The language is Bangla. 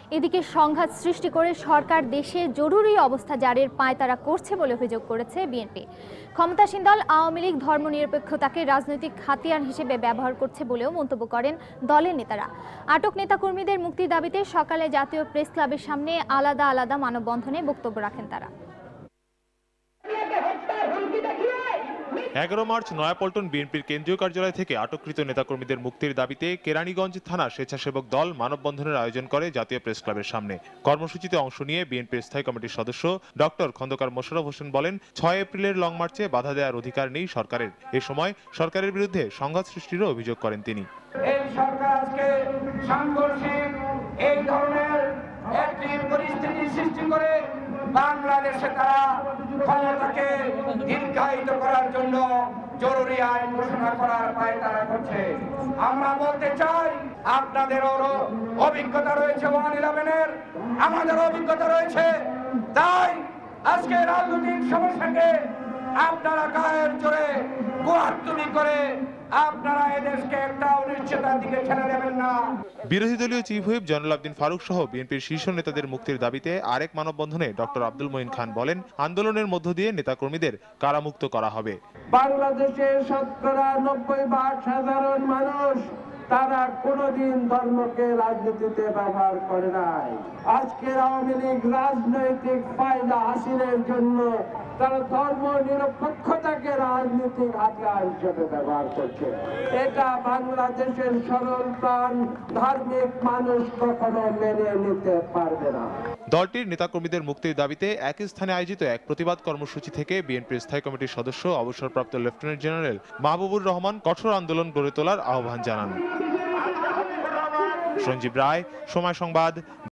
এদিকে সংঘাত সৃষ্টি করে সরকার দেশে জরুরি অবস্থা জারির পায়তারা করছে বলে অভিযোগ করেছে বিএনপি। ক্ষমতাসীন দল আওয়ামী লীগ ধর্মনিরপেক্ষতাকে রাজনৈতিক হাতিয়ার হিসেবে ব্যবহার করছে বলেও মন্তব্য করেন দলের নেতারা। আটক নেতাকর্মীদের মুক্তির দাবিতে সকালে জাতীয় প্রেস ক্লাবের সামনে আলাদা আলাদা মানববন্ধনে বক্তব্য রাখেন তারা। 11 মার্চ নয়াপল্টন বিএনপির কেন্দ্রীয় কার্যালয় থেকে আটককৃত নেতাকর্মীদের মুক্তির দাবিতে কেরানীগঞ্জ থানা স্বেচ্ছাসেবক দল মানববন্ধনের আয়োজন করে জাতীয় প্রেস ক্লাবের সামনে। কর্মসূচিতে অংশ নিয়ে বিএনপির স্থায়ী কমিটির সদস্য ডক্টর খন্দকার মোশাররফ হোসেন বলেন, 6 এপ্রিলের লং মার্চে বাধা দেওয়ার অধিকার নেই সরকারের। এ সময় সরকারের বিরুদ্ধে সংঘাত সৃষ্টিরও অভিযোগ করেন তিনি। এই সরকার আজকে সাংঘর্ষিক এই ধরনের একটি পরিস্থিতি সৃষ্টি করে বাংলাদেশে তারা ক্ষমতাকে দীর্ঘায়িত করার জন্য জরুরি আইন ঘোষণা করার পায়তারা করছে। আমরা বলতে চাই, আপনাদেরও অভিজ্ঞতা রয়েছে 1-11-এর, আমাদের অভিজ্ঞতা রয়েছে। তাই আজকে রাজনৈতিক সমস্যাকে আপনারা গায়ের জোরে গোয়ার্তুমি করে আপনারা এদেশকে একটা অনিশ্চয়তার দিকে ঠেলে দেবেন না। বিরোধী দলীয় চিফ হুইপ জয়নুল আবদিন ফারুক সহ বিএনপির শীর্ষ নেতাদের মুক্তির দাবিতে আরেক মানববন্ধনে ডক্টর আব্দুল মঈন খান বলেন, আন্দোলনের মধ্য দিয়ে নেতাকর্মীদের কারামুক্ত করা হবে। বাংলাদেশের শতকরা 90% সাধারণ মানুষ তারা কোনোদিন ধর্মকে রাজনীতিতে ব্যবহার করে নাই। আজকের আওয়ামী লীগ রাজনৈতিক ফায়দা হাসিলের জন্য তারা ধর্ম নিরপেক্ষতাকে রাজনীতির হাতিয়ার হিসেবে ব্যবহার করছে। এটা বাংলাদেশের সরল প্রাণ ধার্মিক মানুষ কখনো মেনে নিতে পারবে না। দলটির নেতাকর্মীদের মুক্তির দাবিতে একই স্থানে আয়োজিত এক প্রতিবাদ কর্মসূচি থেকে বিএনপির স্থায়ী কমিটির সদস্য অবসরপ্রাপ্ত লেফটেন্যান্ট জেনারেল মাহবুবুর রহমান কঠোর আন্দোলন গড়ে তোলার আহ্বান জানান। সঞ্জীব রায়, সময় সংবাদ।